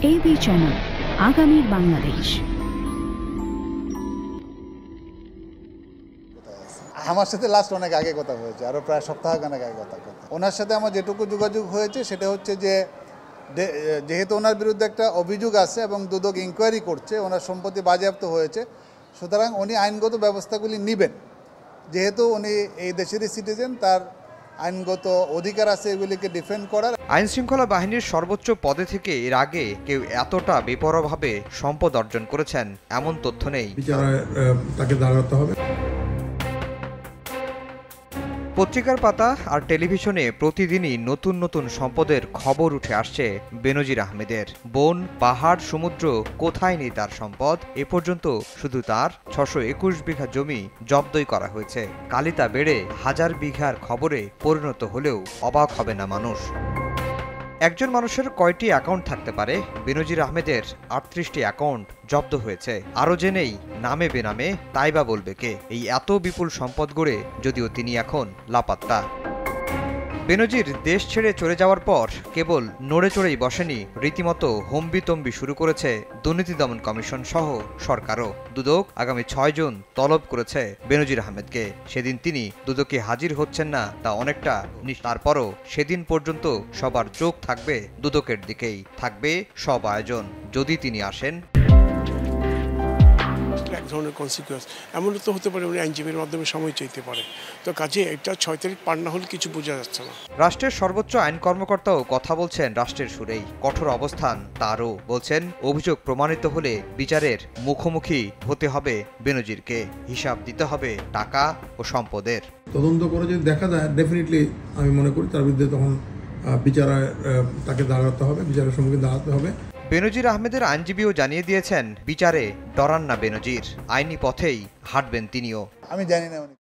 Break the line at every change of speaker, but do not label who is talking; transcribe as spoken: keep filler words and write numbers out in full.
AB channel, আগামীর বাংলাদেশ।
আমার সাথে লাস্ট অনেক আগে কথা হয়েছে, আরও প্রায় সপ্তাহখানেক আগে কথা কথা ওনার সাথে আমার যেটুকু যোগাযোগ হয়েছে সেটা হচ্ছে যে যেহেতু ওনার বিরুদ্ধে একটা অভিযোগ আছে এবং দুদক ইনকোয়ারি করছে, ওনার সম্পত্তি বাজেয়াপ্ত হয়েছে, সুতরাং উনি আইনগত ব্যবস্থাগুলি নেবেন। যেহেতু উনি এই দেশেরই সিটিজেন, তার আইনগত অধিকার আছে এগুলিকে ডিফেন্ড করার।
আইন শৃঙ্খলা বাহিনীর সর্বোচ্চ পদে থেকে এর আগে কেউ এতটা বেপরোয়াভাবে সম্পদ অর্জন করেছেন এমন তথ্য নেই।
তাকে দাঁড়াতে হবে।
পত্রিকার পাতা আর টেলিভিশনে প্রতিদিনই নতুন নতুন সম্পদের খবর উঠে আসছে বেনজির আহমেদের। বন, পাহাড়, সমুদ্র, কোথায় নেই তার সম্পদ? এ পর্যন্ত শুধু তার ছশো একুশ বিঘা জমি জব্দই করা হয়েছে। কালিতা বেড়ে হাজার বিঘার খবরে পরিণত হলেও অবাক হবে না মানুষ। একজন মানুষের কয়টি অ্যাকাউন্ট থাকতে পারে? বেনজির আহমেদের আটত্রিশটি অ্যাকাউন্ট জব্দ হয়েছে। আরও জেনেই নামে বেনামে তাই বা বলবে কে? এই এত বিপুল সম্পদ গড়ে যদিও তিনি এখন লাপাত্তা। বেনজির দেশ ছেড়ে চলে যাওয়ার পর কেবল নড়ে চড়েই বসেনি, রীতিমতো হম্বিতম্বি শুরু করেছে দুর্নীতি দমন কমিশন সহ সরকারও। দুদক আগামী ছয় জুন তলব করেছে বেনজির আহমেদকে। সেদিন তিনি দুদকে হাজির হচ্ছেন না তা অনেকটা, তারপরও সেদিন পর্যন্ত সবার চোখ থাকবে দুদকের দিকেই, থাকবে সব আয়োজন যদি তিনি আসেন।
এক ধরনের কনসিকুয়েন্স এমনও তো হতে পারে উনি আইনজীবীর মাধ্যমে সময় চাইতে পারে, তো কাজে এটা ছয় তারিখ পার না হলে কিছু বোঝা যাচ্ছে না।
রাষ্ট্রের সর্বোচ্চ আইন কর্মকর্তাও কথা বলছেন রাষ্ট্রের সুরেই। কঠোর অবস্থান তারও। বলছেন অভিযোগ প্রমাণিত হলে বিচারের মুখোমুখি হতে হবে বেনজিরকে, হিসাব দিতে হবে টাকা ও সম্পদের।
তদন্ত করে যদি দেখা যায়, ডেফিনেটলি আমি মনে করি তার বিরুদ্ধে তখন বিচারে তাকে দাঁড়াতে হবে, বিচারের সম্মুখীন দাঁড়াতে হবে।
বেনজির আহমেদের আইনজীবীও জানিয়ে দিয়েছেন বিচারে ডরান না বেনজির, আইনি পথেই হাঁটবেন তিনিও।
আমি জানি না